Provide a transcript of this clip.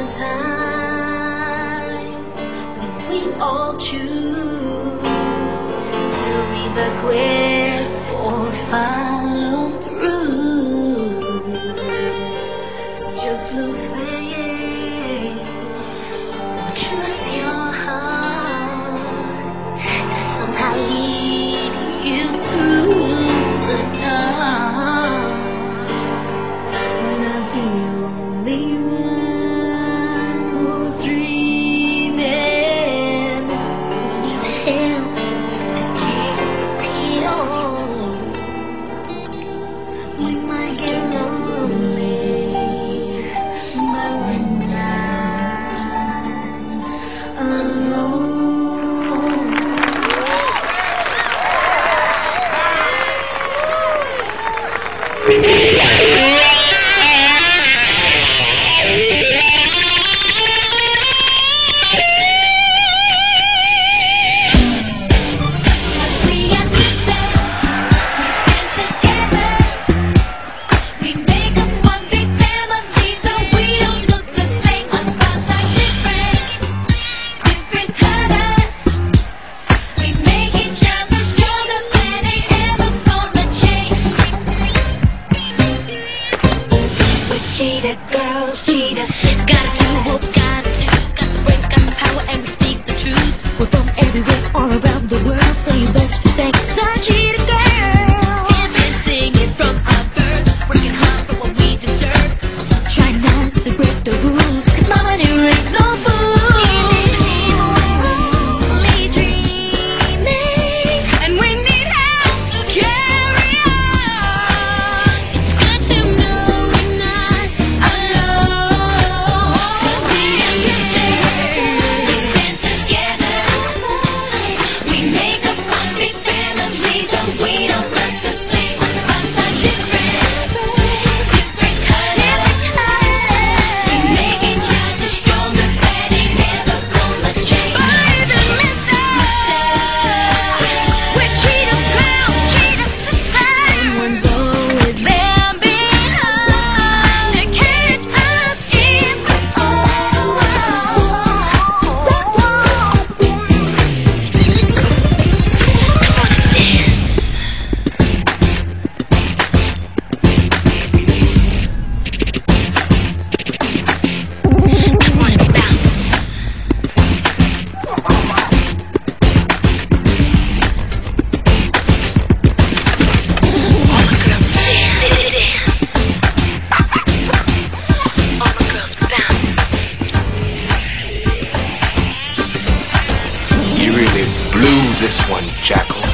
time when we all choose to either quit or follow through, to just lose faith or trust your heart to somehow lead you through the dark. We're not the only one who's dreaming, who needs help to carry on. We might get lonely, but we're not alone. Cheetah girls, cheetahs, got a two, got the brains, got the power, and we speak the truth. We're from everywhere, all around the world, so you best respect the cheetah girls. Yes, and sing it from our birth, working hard for what we deserve. Try not to break the rules, 'cause mama didn't raise no fools. Only dreaming, and we need help to carry on. It's good to know we're not alone, 'cause we are sisters, we stand together. We make up one big family, though we don't look the same. Our spots are different colors. We make each other stronger, that ain't never gonna change. Baby, mister, we're cheetah girls, cheetah sisters. Someone's always there behind to catch us if we fall. You really blew this one, Jackal.